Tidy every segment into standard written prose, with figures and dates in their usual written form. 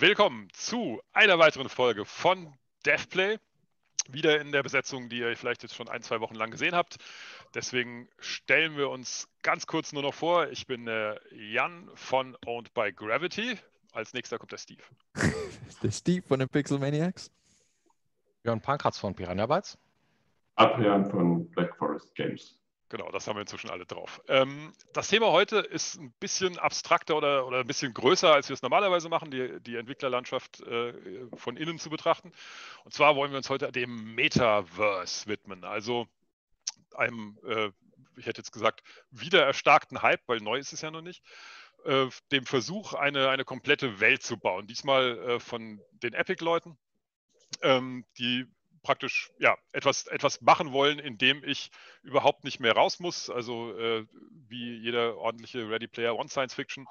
Willkommen zu einer weiteren Folge von DevPlay. Wieder in der Besetzung, die ihr vielleicht jetzt schon 1-2 Wochen lang gesehen habt. Deswegen stellen wir uns ganz kurz nur noch vor. Ich bin Jan von Owned by Gravity. Als nächster kommt der Steve. Der Steve von den Pixel Maniacs. Björn Pankratz von Piranha Bytes. Adrian von Black Forest Games. Genau, das haben wir inzwischen alle drauf. Das Thema heute ist ein bisschen abstrakter oder ein bisschen größer, als wir es normalerweise machen, die Entwicklerlandschaft von innen zu betrachten. Und zwar wollen wir uns heute dem Metaverse widmen. Also einem, ich hätte jetzt gesagt, wiedererstarkten Hype, weil neu ist es ja noch nicht, dem Versuch, eine komplette Welt zu bauen. Diesmal von den Epic-Leuten, die praktisch etwas machen wollen, indem ich überhaupt nicht mehr raus muss. Also wie jeder ordentliche Ready Player One Science Fiction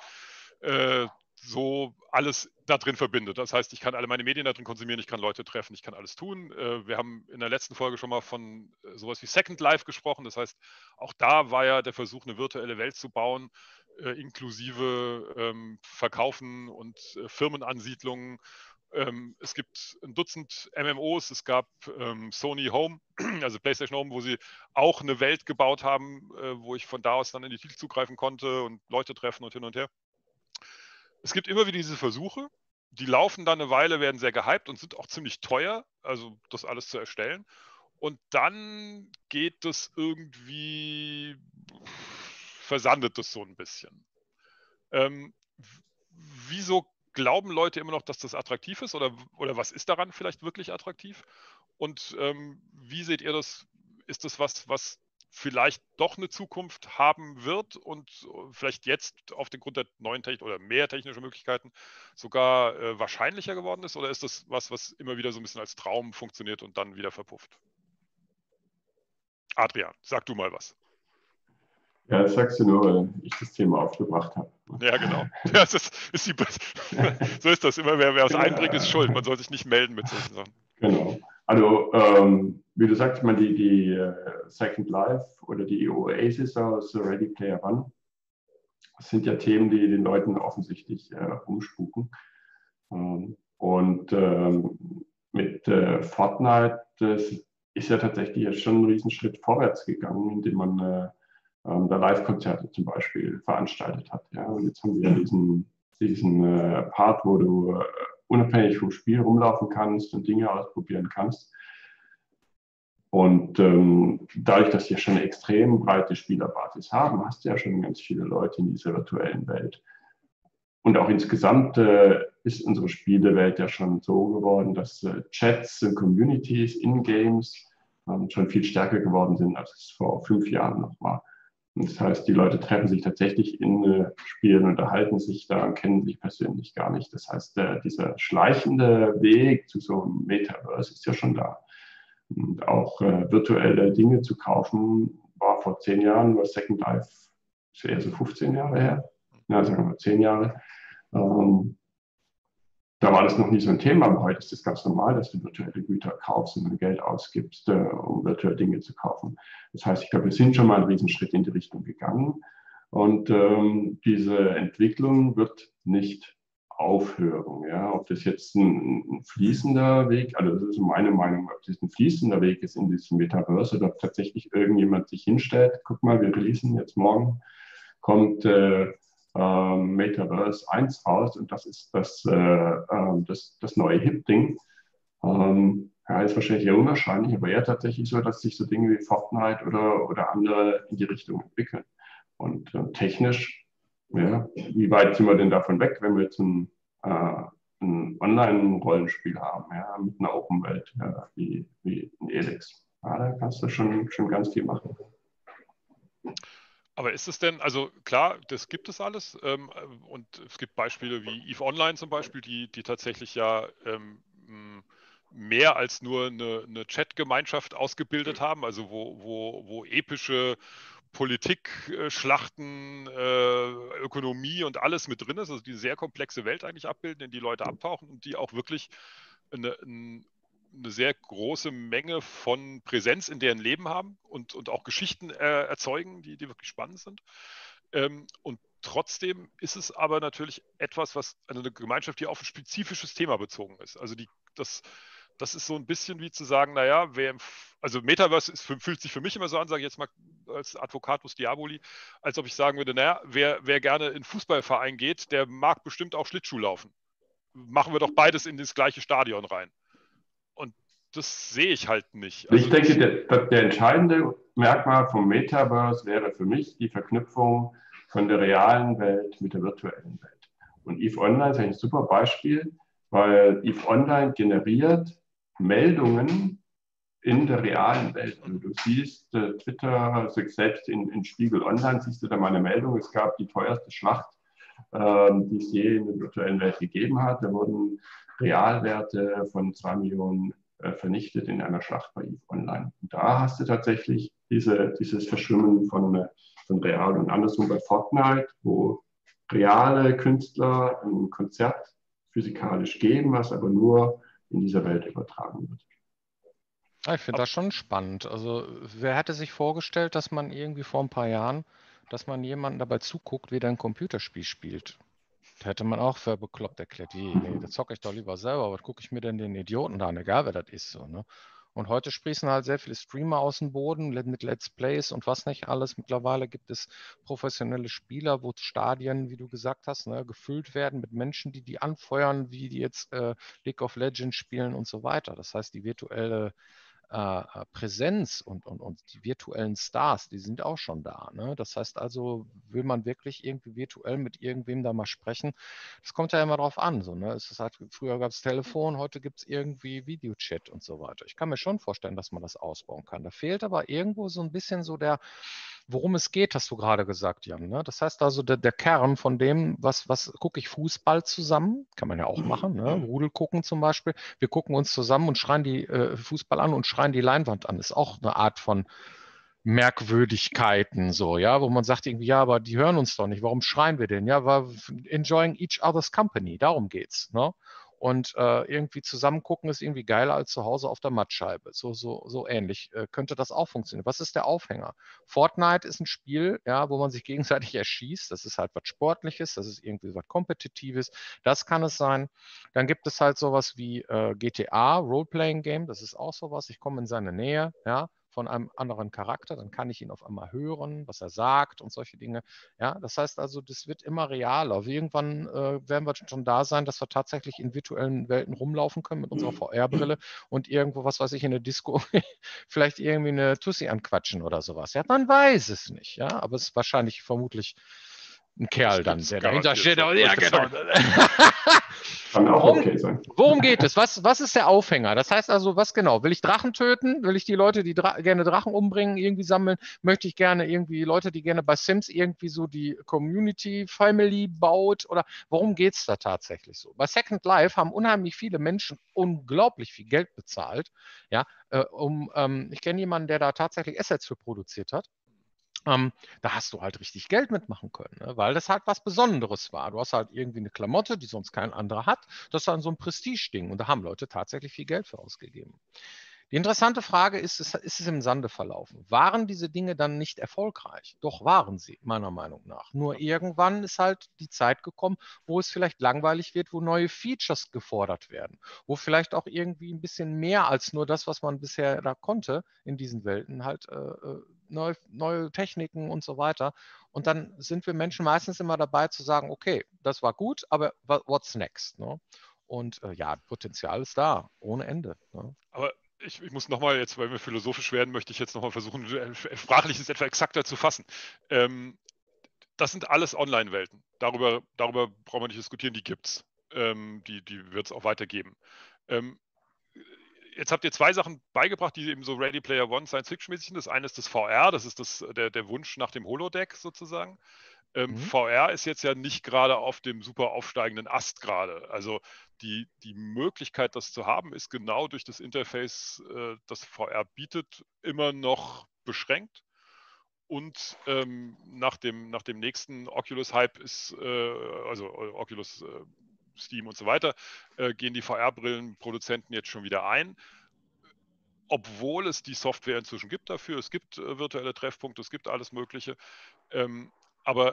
so alles da drin verbindet. Das heißt, ich kann alle meine Medien da drin konsumieren, ich kann Leute treffen, ich kann alles tun. Wir haben in der letzten Folge schon mal von sowas wie Second Life gesprochen. Das heißt, auch da war ja der Versuch, eine virtuelle Welt zu bauen, inklusive Verkaufen und Firmenansiedlungen. Es gibt ein Dutzend MMOs, es gab Sony Home, also PlayStation Home, wo sie auch eine Welt gebaut haben, wo ich von da aus dann in die Titel zugreifen konnte und Leute treffen und hin und her. Es gibt immer wieder diese Versuche, die laufen dann eine Weile, werden sehr gehypt und sind auch ziemlich teuer, also das alles zu erstellen. Und dann geht es irgendwie, versandet es so ein bisschen. Wieso glauben Leute immer noch, dass das attraktiv ist? Oder was ist daran vielleicht wirklich attraktiv? Und wie seht ihr das? Ist das was vielleicht doch eine Zukunft haben wird und vielleicht jetzt auf den Grund der neuen Technik oder mehr technischer Möglichkeiten sogar wahrscheinlicher geworden ist? Oder ist das was immer wieder so ein bisschen als Traum funktioniert und dann wieder verpufft? Adrian, sag du mal was. Ja, das sagst du nur, weil ich das Thema aufgebracht habe. Ja, genau. Ja, so ist das immer. Wer was einbringt, ist schuld. Man soll sich nicht melden mit solchen Sachen. Genau. Also, wie du sagst, die Second Life oder die Oasis aus Ready Player One, das sind ja Themen, die den Leuten offensichtlich umspuken. Mit Fortnite, das ist ja tatsächlich jetzt schon ein Riesenschritt vorwärts gegangen, indem man da Live-Konzerte zum Beispiel veranstaltet hat. Ja? Und jetzt haben wir diesen Part, wo du unabhängig vom Spiel rumlaufen kannst und Dinge ausprobieren kannst. Und dadurch, dass wir schon eine extrem breite Spielerbasis haben, hast du ja schon ganz viele Leute in dieser virtuellen Welt. Und auch insgesamt ist unsere Spielewelt ja schon so geworden, dass Chats und Communities in Games schon viel stärker geworden sind, als es vor 5 Jahren noch war. Und das heißt, die Leute treffen sich tatsächlich in Spielen, unterhalten sich da und kennen sich persönlich gar nicht. Das heißt, dieser schleichende Weg zu so einem Metaverse ist ja schon da. Und auch virtuelle Dinge zu kaufen, war vor 10 Jahren, war Second Life, ist eher so 15 Jahre her, ja, sagen wir 10 Jahre. Da war das noch nie so ein Thema, aber heute ist es ganz normal, dass du virtuelle Güter kaufst und dann Geld ausgibst, um virtuelle Dinge zu kaufen. Das heißt, ich glaube, wir sind schon mal einen Riesenschritt in die Richtung gegangen und diese Entwicklung wird nicht aufhören. Ja? Ob das jetzt ein fließender Weg, also das ist meine Meinung, ob das ein fließender Weg ist in diesem Metaverse oder ob tatsächlich irgendjemand sich hinstellt, guck mal, wir releasen jetzt morgen, kommt Metaverse 1 raus und das ist das neue Hip-Ding. Ja, ist wahrscheinlich eher unwahrscheinlich, aber eher tatsächlich so, dass sich so Dinge wie Fortnite oder andere in die Richtung entwickeln. Und technisch, ja, wie weit sind wir denn davon weg, wenn wir jetzt ein Online-Rollenspiel haben, ja, mit einer Open-Welt, ja, wie in Elex. Ja, da kannst du schon ganz viel machen. Aber ist es denn, also klar, das gibt es alles und es gibt Beispiele wie EVE Online zum Beispiel, die tatsächlich ja mehr als nur eine Chat-Gemeinschaft ausgebildet haben, also wo epische Politik, Schlachten, Ökonomie und alles mit drin ist, also die sehr komplexe Welt eigentlich abbilden, in die Leute abtauchen und die auch wirklich eine sehr große Menge von Präsenz in deren Leben haben und auch Geschichten erzeugen, die wirklich spannend sind. Und Trotzdem ist es aber natürlich etwas, also eine Gemeinschaft, die auf ein spezifisches Thema bezogen ist. Also das ist so ein bisschen wie zu sagen, naja, also Metaverse fühlt sich für mich immer so an, sage ich jetzt mal als Advocatus Diaboli, als ob ich sagen würde, naja, wer gerne in einen Fußballverein geht, der mag bestimmt auch Schlittschuh laufen. Machen wir doch beides in das gleiche Stadion rein. Und das sehe ich halt nicht. Also ich denke, der entscheidende Merkmal vom Metaverse wäre für mich die Verknüpfung von der realen Welt mit der virtuellen Welt. Und EVE Online ist ein super Beispiel, weil EVE Online generiert Meldungen in der realen Welt. Also du siehst Twitter, also selbst in Spiegel Online siehst du da mal eine Meldung, es gab die teuerste Schlacht, die es je in der virtuellen Welt gegeben hat. Da wurden Realwerte von 2 Millionen vernichtet in einer Schlacht bei EVE Online. Und da hast du tatsächlich dieses Verschwimmen von real und andersrum bei Fortnite, wo reale Künstler ein Konzert physikalisch geben, was aber nur in dieser Welt übertragen wird. Ja, ich finde das schon spannend. Also wer hätte sich vorgestellt, dass man irgendwie vor ein paar Jahren, dass man jemanden dabei zuguckt, wie der ein Computerspiel spielt? Da hätte man auch für bekloppt erklärt, wie, nee, da zocke ich doch lieber selber, was gucke ich mir denn den Idioten da an, egal wer das ist. So, ne? Und heute sprießen halt sehr viele Streamer aus dem Boden mit Let's Plays und was nicht alles. Mittlerweile gibt es professionelle Spieler, wo Stadien, wie du gesagt hast, ne, gefüllt werden mit Menschen, die anfeuern, wie die jetzt League of Legends spielen und so weiter. Das heißt, die virtuelle Präsenz und die virtuellen Stars, die sind auch schon da. Ne? Das heißt also, will man wirklich irgendwie virtuell mit irgendwem da mal sprechen? Das kommt ja immer drauf an. So, ne? Es ist halt, früher gab es Telefon, heute gibt es irgendwie Videochat und so weiter. Ich kann mir schon vorstellen, dass man das ausbauen kann. Da fehlt aber irgendwo so ein bisschen so worum es geht, hast du gerade gesagt, Jan. Ne? Das heißt also, der Kern von dem, was gucke ich Fußball zusammen, kann man ja auch machen, ne? Rudel gucken zum Beispiel. Wir gucken uns zusammen und schreien die Fußball an und schreien die Leinwand an. Ist auch eine Art von Merkwürdigkeiten, so, ja, wo man sagt irgendwie, ja, aber die hören uns doch nicht. Warum schreien wir denn? Ja, weil enjoying each other's company, darum geht's. Ne? Und irgendwie zusammen gucken ist irgendwie geiler als zu Hause auf der Mattscheibe. So ähnlich könnte das auch funktionieren. Was ist der Aufhänger? Fortnite ist ein Spiel, ja, wo man sich gegenseitig erschießt. Das ist halt was Sportliches, das ist irgendwie was Kompetitives. Das kann es sein. Dann gibt es halt sowas wie GTA, Role-Playing Game. Das ist auch sowas. Ich komme in seine Nähe, ja, von einem anderen Charakter, dann kann ich ihn auf einmal hören, was er sagt und solche Dinge. Ja, das heißt also, das wird immer realer. Irgendwann werden wir schon da sein, dass wir tatsächlich in virtuellen Welten rumlaufen können mit unserer VR-Brille und irgendwo, was weiß ich, in der Disco vielleicht irgendwie eine Tussi anquatschen oder sowas. Ja, man weiß es nicht, ja, aber es ist wahrscheinlich vermutlich ein Kerl dann, der dahinter steht. Ja, genau. Kann auch okay sein. Worum geht es? Was ist der Aufhänger? Das heißt also, was genau? Will ich Drachen töten? Will ich die Leute, die gerne Drachen umbringen, irgendwie sammeln? Möchte ich gerne irgendwie Leute, die gerne bei Sims irgendwie so die Community Family baut? Oder worum geht es da tatsächlich so? Bei Second Life haben unheimlich viele Menschen unglaublich viel Geld bezahlt. Ja, ich kenne jemanden, der da tatsächlich Assets für produziert hat. Da hast du halt richtig Geld mitmachen können, ne? Weil das halt was Besonderes war. Du hast halt irgendwie eine Klamotte, die sonst kein anderer hat. Das ist dann so ein Prestige-Ding. Und da haben Leute tatsächlich viel Geld für ausgegeben. Die interessante Frage ist es im Sande verlaufen? Waren diese Dinge dann nicht erfolgreich? Doch waren sie, meiner Meinung nach. Nur irgendwann ist halt die Zeit gekommen, wo es vielleicht langweilig wird, wo neue Features gefordert werden, wo vielleicht auch irgendwie ein bisschen mehr als nur das, was man bisher da konnte in diesen Welten, halt neue Techniken und so weiter. Und dann sind wir Menschen meistens immer dabei zu sagen, okay, das war gut, aber what's next? Ne? Und ja, Potenzial ist da, ohne Ende. Ne? Aber ich muss nochmal, jetzt, weil wir philosophisch werden, möchte ich jetzt nochmal versuchen, sprachlich es etwa exakter zu fassen. Das sind alles Online-Welten. Darüber brauchen wir nicht diskutieren, die gibt es. Die wird es auch weitergeben. Jetzt habt ihr zwei Sachen beigebracht, die eben so Ready Player One Science-Fiction-mäßig sind. Das eine ist das VR, das ist der Wunsch nach dem Holodeck sozusagen. VR ist jetzt ja nicht gerade auf dem super aufsteigenden Ast gerade. Also die Möglichkeit, das zu haben, ist genau durch das Interface, das VR bietet, immer noch beschränkt. Und nach dem nächsten Oculus-Hype ist, also Oculus Steam und so weiter, gehen die VR-Brillenproduzenten jetzt schon wieder ein. Obwohl es die Software inzwischen gibt dafür. Es gibt virtuelle Treffpunkte, es gibt alles Mögliche. Aber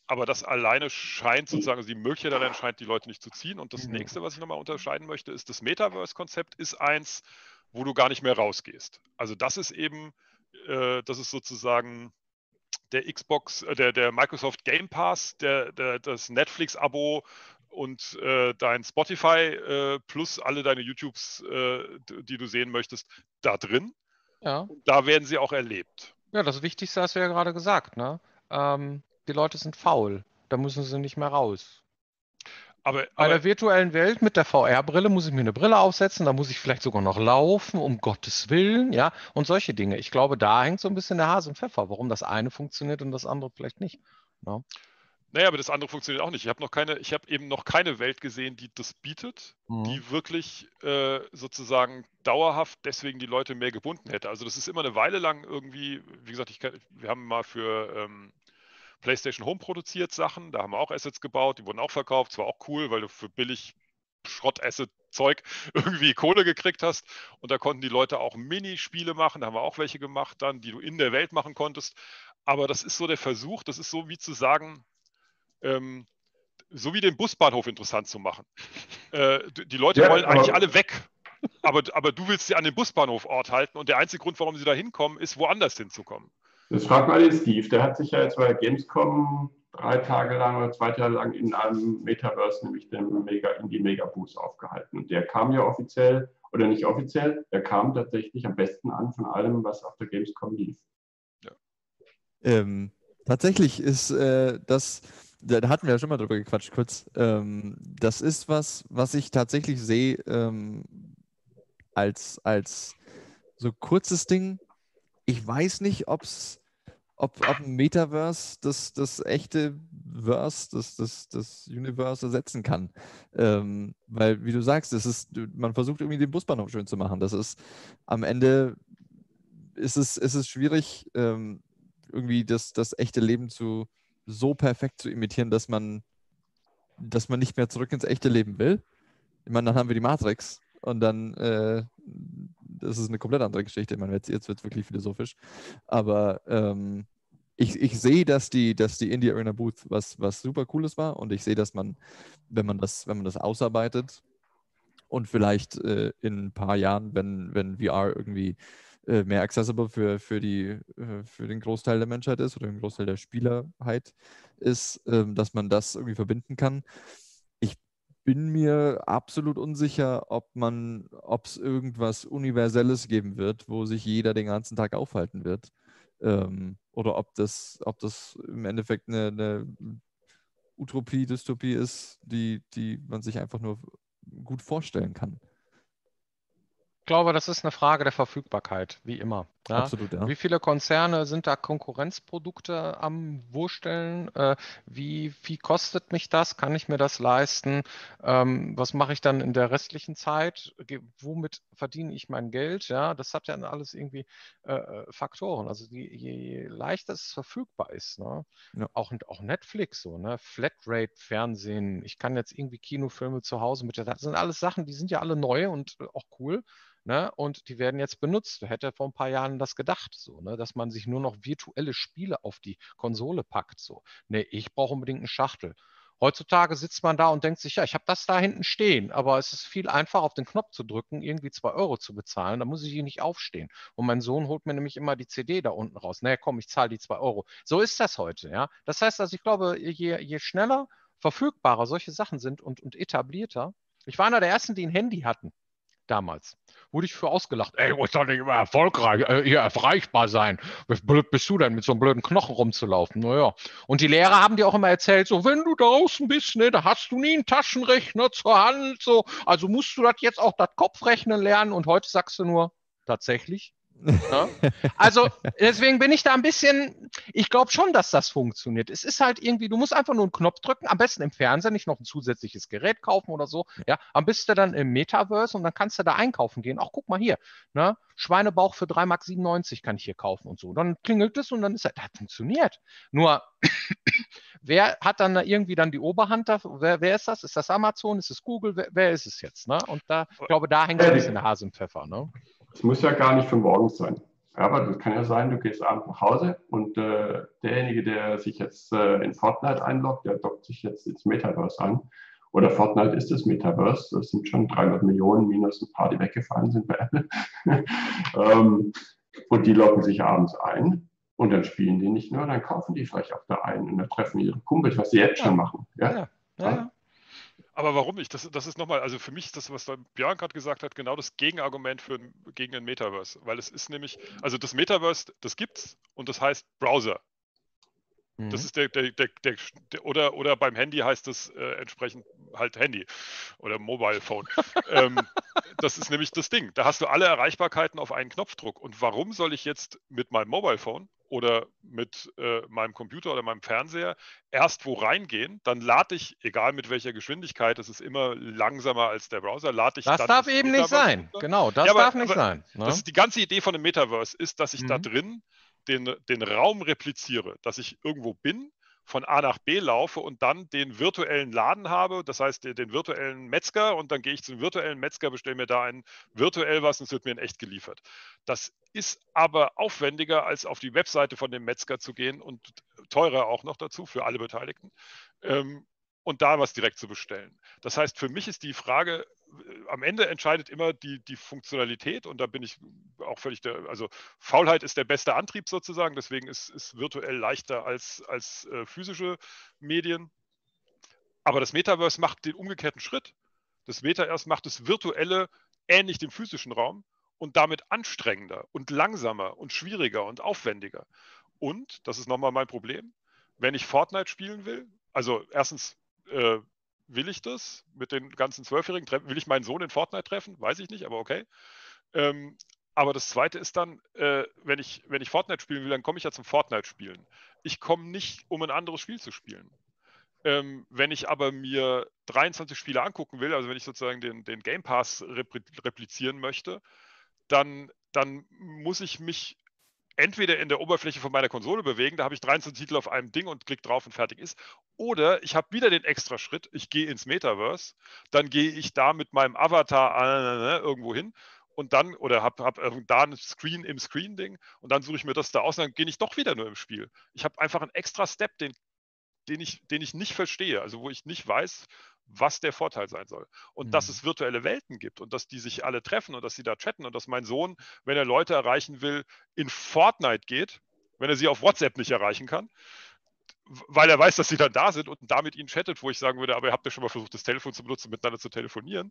Aber das alleine scheint sozusagen, also die Möglichkeit alleine scheint die Leute nicht zu ziehen. Und das nächste, was ich nochmal unterscheiden möchte, ist, das Metaverse-Konzept ist eins, wo du gar nicht mehr rausgehst. Also das ist eben, das ist sozusagen der Xbox, der Microsoft Game Pass, das Netflix-Abo und dein Spotify plus alle deine YouTubes, die du sehen möchtest, da drin. Ja. Da werden sie auch erlebt. Ja, das Wichtigste hast du ja gerade gesagt, ne? Die Leute sind faul. Da müssen sie nicht mehr raus. Aber Bei der virtuellen Welt mit der VR-Brille muss ich mir eine Brille aufsetzen, da muss ich vielleicht sogar noch laufen, um Gottes Willen, ja, und solche Dinge. Ich glaube, da hängt so ein bisschen der Hase im Pfeffer, warum das eine funktioniert und das andere vielleicht nicht. Ja. naja, aber das andere funktioniert auch nicht. Ich habe eben noch keine Welt gesehen, die das bietet, die wirklich sozusagen dauerhaft deswegen die Leute mehr gebunden hätte. Also das ist immer eine Weile lang irgendwie, wie gesagt, wir haben mal für PlayStation Home produziert Sachen, da haben wir auch Assets gebaut, die wurden auch verkauft, zwar auch cool, weil du für billig Schrott-Asset-Zeug irgendwie Kohle gekriegt hast und da konnten die Leute auch Minispiele machen, da haben wir auch welche gemacht dann, die du in der Welt machen konntest, aber das ist so der Versuch, das ist so wie zu sagen, so wie den Busbahnhof interessant zu machen. Die Leute wollen eigentlich alle weg, aber du willst sie an den Busbahnhofort halten und der einzige Grund, warum sie da hinkommen, ist, woanders hinzukommen. Das fragt mal den Steve. Der hat sich ja jetzt bei der Gamescom 3 Tage lang oder 2 Tage lang in einem Metaverse, nämlich dem Indie Mega Booth aufgehalten. Und der kam ja offiziell, oder nicht offiziell, der kam tatsächlich am besten an von allem, was auf der Gamescom lief. Ja. Tatsächlich ist das, da hatten wir ja schon mal drüber gequatscht kurz, das ist was ich tatsächlich sehe als so kurzes Ding. Ich weiß nicht, ob ein Metaverse das echte Verse, das Universe ersetzen kann. Weil, wie du sagst, man versucht irgendwie den Busbahnhof schön zu machen. Das ist am Ende ist es schwierig, irgendwie das echte Leben so perfekt zu imitieren, dass man nicht mehr zurück ins echte Leben will. Ich meine, dann haben wir die Matrix und dann das ist eine komplett andere Geschichte. Ich meine, jetzt wird es wirklich philosophisch. Aber ich sehe, dass die Indie Arena Booth was super Cooles war und ich sehe, dass man, wenn man das ausarbeitet und vielleicht in ein paar Jahren, wenn VR irgendwie mehr accessible für den Großteil der Menschheit ist oder den Großteil der Spielerheit ist, dass man das irgendwie verbinden kann. Ich bin mir absolut unsicher, ob es irgendwas Universelles geben wird, wo sich jeder den ganzen Tag aufhalten wird. Oder ob das im Endeffekt eine Utopie, Dystopie ist, die man sich einfach nur gut vorstellen kann. Ich glaube, das ist eine Frage der Verfügbarkeit, wie immer. Ja? Absolut, ja. Wie viele Konzerne sind da Konkurrenzprodukte am Wursteln? Wie viel kostet mich das? Kann ich mir das leisten? Was mache ich dann in der restlichen Zeit? Womit verdiene ich mein Geld? Ja, das hat ja alles irgendwie Faktoren. Also je leichter es verfügbar ist, ne? Ja. Auch Netflix so, ne? Flatrate, Fernsehen. Ich kann jetzt irgendwie Kinofilme zu Hause das sind alles Sachen, die sind ja alle neu und auch cool. Ne? Und die werden jetzt benutzt. Wer hätte vor ein paar Jahren das gedacht, so, ne? Dass man sich nur noch virtuelle Spiele auf die Konsole packt. So. Nee, ich brauche unbedingt eine Schachtel. Heutzutage sitzt man da und denkt sich, ja, ich habe das da hinten stehen, aber es ist viel einfacher, auf den Knopf zu drücken, irgendwie 2 Euro zu bezahlen. Da muss ich hier nicht aufstehen. Und mein Sohn holt mir nämlich immer die CD da unten raus. Nee, komm, ich zahle die 2 Euro. So ist das heute, ja. Das heißt also, ich glaube, je schneller verfügbarer solche Sachen sind und etablierter. Ich war einer der ersten, die ein Handy hatten. Damals. Wurde ich für ausgelacht. Ey, muss doch nicht immer erfolgreich, hier erreichbar sein. Wie blöd bist du denn, mit so einem blöden Knochen rumzulaufen? Naja. Und die Lehrer haben dir auch immer erzählt, so, wenn du draußen bist, ne, da hast du nie einen Taschenrechner zur Hand, so. Also musst du das jetzt auch das Kopfrechnen lernen. Und heute sagst du nur, tatsächlich? Ja? Also deswegen bin ich da ein bisschen, ich glaube schon, dass das funktioniert. Es ist halt irgendwie, du musst einfach nur einen Knopf drücken, am besten im Fernseher, nicht noch ein zusätzliches Gerät kaufen oder so. Ja, am besten du dann im Metaverse und dann kannst du da einkaufen gehen. Auch guck mal hier, ne? Schweinebauch für 3,97 Mark kann ich hier kaufen und so. Dann klingelt es und dann ist das funktioniert. Nur wer hat dann irgendwie dann die Oberhand? Wer ist das? Ist das Amazon? Ist es Google? Wer ist es jetzt? Ne? Und da, ich glaube, da hängt so ein bisschen der Hase im Pfeffer. Ne? Es muss ja gar nicht für morgen sein. Aber das kann ja sein, du gehst abends nach Hause und derjenige, der sich jetzt in Fortnite einloggt, der dockt sich jetzt ins Metaverse an. Oder Fortnite ist das Metaverse. Das sind schon 300 Millionen minus ein paar, die weggefallen sind bei Apple. Und die loggen sich abends ein. Und dann spielen die nicht nur, dann kaufen die vielleicht auch da ein und dann treffen ihre Kumpels, was sie jetzt schon machen. Ja? Aber warum nicht? Das ist nochmal, also für mich ist das, was Björn gerade gesagt hat, genau das Gegenargument gegen den Metaverse. Weil es ist nämlich, also das Metaverse, das gibt's und das heißt Browser. Das ist oder beim Handy heißt es entsprechend halt Handy oder Mobile Phone. Das ist nämlich das Ding. Da hast du alle Erreichbarkeiten auf einen Knopfdruck. Und warum soll ich jetzt mit meinem Mobile Phone oder mit meinem Computer oder meinem Fernseher erst wo reingehen, dann lade ich, egal mit welcher Geschwindigkeit, das ist immer langsamer als der Browser, lade ich das dann darf eben nicht sein. Genau, das darf nicht sein. Ne? Das ist die ganze Idee von dem Metaverse, ist, dass ich da drin den Raum repliziere, dass ich irgendwo bin, von A nach B laufe und dann den virtuellen Laden habe, das heißt den virtuellen Metzger, und dann gehe ich zum virtuellen Metzger, bestelle mir da virtuell was und es wird mir in echt geliefert. Das ist aber aufwendiger, als auf die Webseite von dem Metzger zu gehen und teurer auch noch dazu für alle Beteiligten. Und da was direkt zu bestellen. Das heißt, für mich ist die Frage, am Ende entscheidet immer die Funktionalität, und da bin ich auch völlig also Faulheit ist der beste Antrieb sozusagen, deswegen ist virtuell leichter als physische Medien. Aber das Metaverse macht den umgekehrten Schritt. Das Metaverse macht das Virtuelle ähnlich dem physischen Raum und damit anstrengender und langsamer und schwieriger und aufwendiger. Und, das ist nochmal mein Problem, wenn ich Fortnite spielen will, also erstens will ich das mit den ganzen Zwölfjährigen? Will ich meinen Sohn in Fortnite treffen? Weiß ich nicht, aber okay. Aber das Zweite ist dann, wenn ich Fortnite spielen will, dann komme ich ja zum Fortnite-Spielen. Ich komme nicht, um ein anderes Spiel zu spielen. Wenn ich aber mir 23 Spiele angucken will, also wenn ich sozusagen den Game Pass replizieren möchte, dann muss ich mich entweder in der Oberfläche von meiner Konsole bewegen, da habe ich 23 Titel auf einem Ding und klick drauf und fertig ist. Oder ich habe wieder den extra Schritt, ich gehe ins Metaverse, dann gehe ich da mit meinem Avatar irgendwo hin und dann, oder habe da ein Screen im Screen-Ding und dann suche ich mir das da aus und dann gehe ich doch wieder nur im Spiel. Ich habe einfach einen extra Step, den ich nicht verstehe, also wo ich nicht weiß, was der Vorteil sein soll. Und dass es virtuelle Welten gibt und dass die sich alle treffen und dass sie da chatten und dass mein Sohn, wenn er Leute erreichen will, in Fortnite geht, wenn er sie auf WhatsApp nicht erreichen kann, weil er weiß, dass sie dann da sind und da mit ihnen chattet, wo ich sagen würde, aber ihr habt ja schon mal versucht, das Telefon zu benutzen, miteinander zu telefonieren.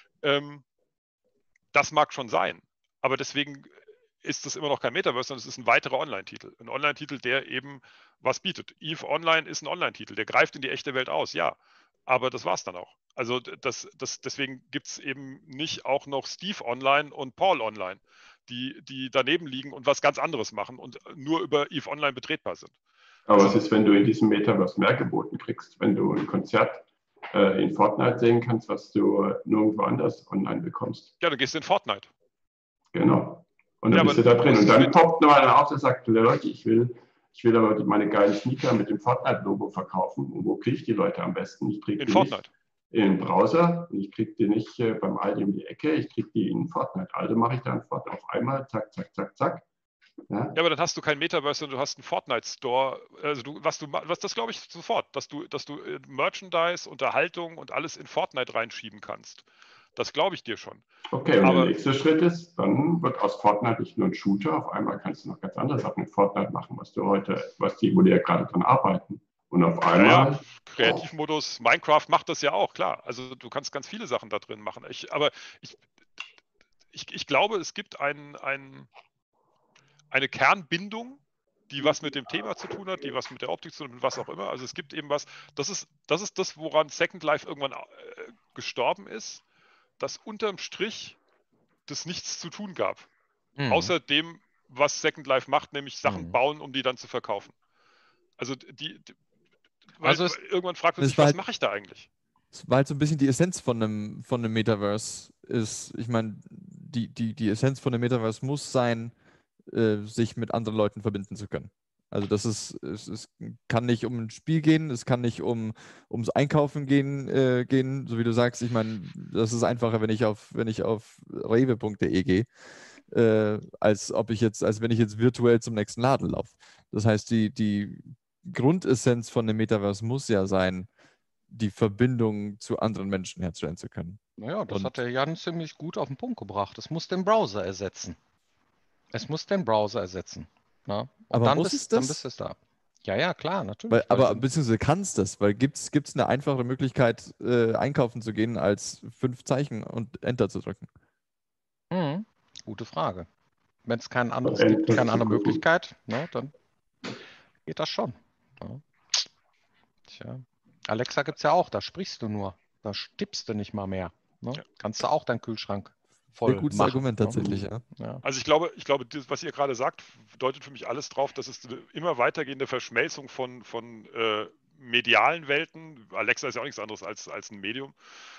Das mag schon sein. Aber deswegen ist das immer noch kein Metaverse, sondern es ist ein weiterer Online-Titel. Ein Online-Titel, der eben was bietet. EVE Online ist ein Online-Titel, der greift in die echte Welt aus, ja. Aber das war es dann auch. Also deswegen gibt es eben nicht auch noch Steve Online und Paul Online, die daneben liegen und was ganz anderes machen und nur über EVE Online betretbar sind. Aber was ist, wenn du in diesem Metaverse mehr geboten kriegst? Wenn du ein Konzert in Fortnite sehen kannst, was du nirgendwo anders online bekommst? Ja, dann gehst du in Fortnite. Genau. Und dann bist du da drin. Und dann poppt noch einer auf, der sagt, Leute, ich will aber meine geilen Sneaker mit dem Fortnite-Logo verkaufen. Und wo kriege ich die Leute am besten? Ich kriege die Fortnite. Nicht im Browser. Und ich kriege die nicht beim Aldi um die Ecke. Ich kriege die in Fortnite. Also mache ich dann Fortnite auf einmal, zack, zack, zack, zack. Ja, aber dann hast du kein Metaverse, sondern du hast einen Fortnite-Store. Also das glaube ich sofort, dass du Merchandise, Unterhaltung und alles in Fortnite reinschieben kannst. Das glaube ich dir schon. Okay, und der nächste Schritt ist, dann wird aus Fortnite nicht nur ein Shooter, auf einmal kannst du noch ganz andere Sachen mit Fortnite machen, wo die ja gerade dran arbeiten. Und auf einmal... Ja, Kreativmodus, Minecraft macht das ja auch, klar. Also du kannst ganz viele Sachen da drin machen. Aber ich glaube, es gibt eine Kernbindung, die was mit dem Thema zu tun hat, die was mit der Optik zu tun hat, was auch immer. Also es gibt eben was, das ist das, woran Second Life irgendwann gestorben ist, dass unterm Strich das nichts zu tun gab. Außer dem, was Second Life macht, nämlich Sachen bauen, um die dann zu verkaufen. Also irgendwann fragt man sich, was mache ich da eigentlich? Es war halt so ein bisschen die Essenz von einem Metaverse. Ich meine, die Essenz von einem Metaverse muss sein, sich mit anderen Leuten verbinden zu können. Also es kann nicht um ein Spiel gehen, es kann nicht ums Einkaufen gehen, so wie du sagst. Ich meine, das ist einfacher, wenn ich auf rewe.de gehe. als wenn ich jetzt virtuell zum nächsten Laden laufe. Das heißt, die Grundessenz von dem Metaverse muss ja sein, die Verbindung zu anderen Menschen herzustellen zu können. Naja, das Und- hat der Jan ziemlich gut auf den Punkt gebracht. Es muss den Browser ersetzen. Es muss den Browser ersetzen. Na? Und Aber dann muss es das? dann bist es da. Ja, klar, natürlich. Aber beziehungsweise kann es das? Weil gibt's eine einfache Möglichkeit, einkaufen zu gehen, als 5 Zeichen und Enter zu drücken? Gute Frage. Wenn es kein anderes Enter gibt, keine zu andere gucken. Möglichkeit, ne, dann geht das schon. Ja. Tja. Alexa gibt es ja auch, da sprichst du nur. Da tippst du nicht mal mehr. Ne? Ja. Kannst du auch deinen Kühlschrank Sehr voll gutes machen. Argument ne? tatsächlich, ja. Ja. Also ich glaube, das, was ihr gerade sagt, deutet für mich alles drauf, dass es eine immer weitergehende Verschmelzung von medialen Welten, Alexa ist ja auch nichts anderes als ein Medium,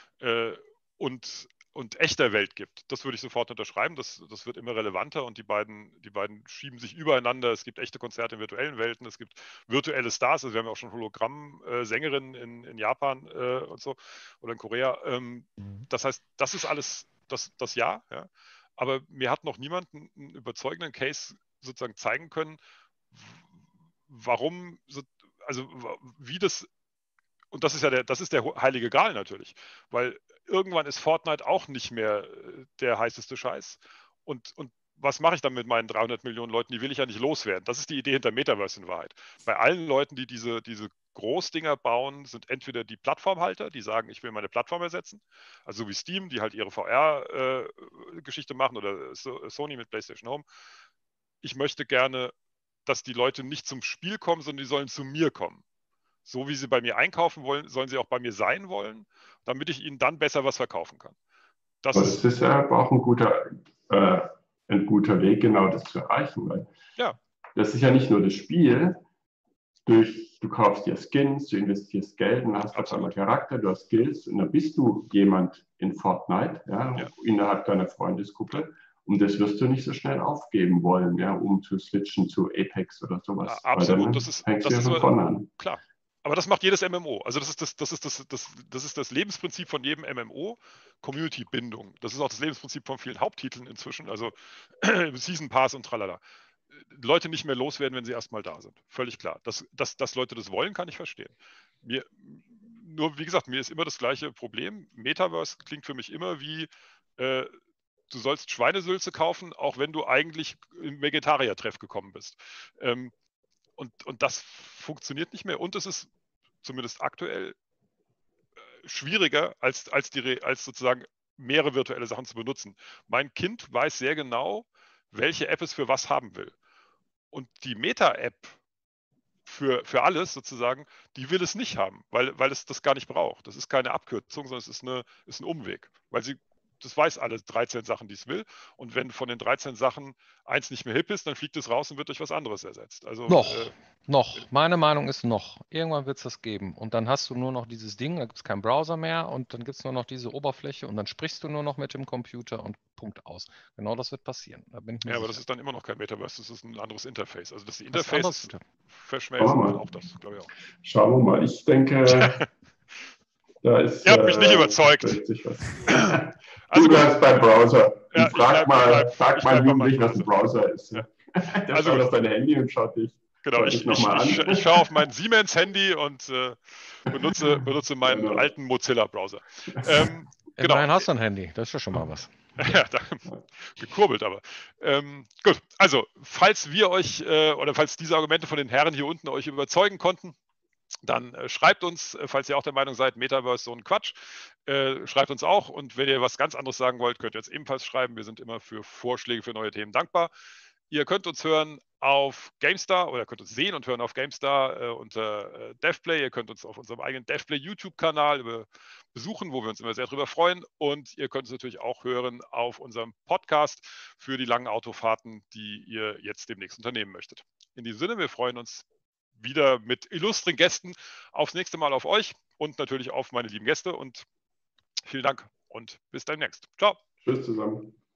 und echter Welt gibt. Das würde ich sofort unterschreiben. Das wird immer relevanter und die beiden schieben sich übereinander. Es gibt echte Konzerte in virtuellen Welten, es gibt virtuelle Stars, also wir haben ja auch schon Hologramm-Sängerinnen in Japan und so oder in Korea. Das heißt, das ist alles das Ja. Aber mir hat noch niemand einen überzeugenden Case sozusagen zeigen können, warum, also wie das, und das ist der heilige Gral natürlich, weil irgendwann ist Fortnite auch nicht mehr der heißeste Scheiß. Und was mache ich dann mit meinen 300 Millionen Leuten? Die will ich ja nicht loswerden. Das ist die Idee hinter Metaverse in Wahrheit. Bei allen Leuten, die diese Großdinger bauen, sind entweder die Plattformhalter, die sagen, ich will meine Plattform ersetzen, also so wie Steam, die halt ihre VR-Geschichte machen, oder Sony mit PlayStation Home. Ich möchte gerne, dass die Leute nicht zum Spiel kommen, sondern die sollen zu mir kommen. So wie sie bei mir einkaufen wollen, sollen sie auch bei mir sein wollen, damit ich ihnen dann besser was verkaufen kann. Aber das ist ja aber auch ein guter Weg, genau das zu erreichen. Weil Ja. das ist ja nicht nur das Spiel, du kaufst dir Skins, du investierst Geld und hast auf einmal Charakter, du hast Skills und dann bist du jemand in Fortnite, innerhalb deiner Freundesgruppe. Und das wirst du nicht so schnell aufgeben wollen, um zu switchen zu Apex oder sowas. Ja, absolut. Weil dann fängst du ja von vorne an. Klar. Aber das macht jedes MMO. Also das ist das Lebensprinzip von jedem MMO, Community-Bindung. Das ist auch das Lebensprinzip von vielen Haupttiteln inzwischen, also Season Pass und tralala. Leute nicht mehr loswerden, wenn sie erstmal da sind. Völlig klar. Dass Leute das wollen, kann ich verstehen. Nur, wie gesagt, mir ist immer das gleiche Problem. Metaverse klingt für mich immer wie, du sollst Schweinesülze kaufen, auch wenn du eigentlich im Vegetarier-Treff gekommen bist. Und das funktioniert nicht mehr. Und es ist zumindest aktuell schwieriger, als sozusagen mehrere virtuelle Sachen zu benutzen. Mein Kind weiß sehr genau, welche App es für was haben will. Und die Meta-App für alles sozusagen, die will es nicht haben, weil es das gar nicht braucht. Das ist keine Abkürzung, sondern es ist ein Umweg, weil das weiß alle 13 Sachen, die es will. Und wenn von den 13 Sachen eins nicht mehr hip ist, dann fliegt es raus und wird durch was anderes ersetzt. Also, noch. Meine Meinung ist noch. Irgendwann wird es das geben. Und dann hast du nur noch dieses Ding, da gibt es keinen Browser mehr und dann gibt es nur noch diese Oberfläche und dann sprichst du nur noch mit dem Computer und Punkt aus. Genau das wird passieren. Da bin ich mir sicher. Aber das ist dann immer noch kein Metaverse, das ist ein anderes Interface. Also dass die Interfaces verschmelzen, auch das, glaube ich auch. Schauen wir mal. Ich denke, da ist. Ihr habt mich nicht überzeugt. Also du hast beim Browser. Ja, frag mal Jugendlichen, was ein Browser ist. Ja. Der schaut auf dein Handy und schaut dich. Genau, ich schaue auf mein Siemens-Handy und benutze meinen alten Mozilla-Browser. Immerhin hast du ein Handy, das ist ja schon mal was. Ja, gekurbelt aber. Gut, also falls wir euch oder falls diese Argumente von den Herren hier unten euch überzeugen konnten, dann schreibt uns, falls ihr auch der Meinung seid, Metaverse so ein Quatsch, schreibt uns auch. Und wenn ihr was ganz anderes sagen wollt, könnt ihr uns ebenfalls schreiben. Wir sind immer für Vorschläge für neue Themen dankbar. Ihr könnt uns hören auf GameStar oder könnt uns sehen und hören auf GameStar unter DevPlay. Ihr könnt uns auf unserem eigenen DevPlay YouTube-Kanal besuchen, wo wir uns immer sehr darüber freuen. Und ihr könnt uns natürlich auch hören auf unserem Podcast für die langen Autofahrten, die ihr jetzt demnächst unternehmen möchtet. In diesem Sinne, wir freuen uns wieder mit illustren Gästen aufs nächste Mal auf euch und natürlich auf meine lieben Gäste. Und vielen Dank und bis demnächst. Ciao. Tschüss zusammen.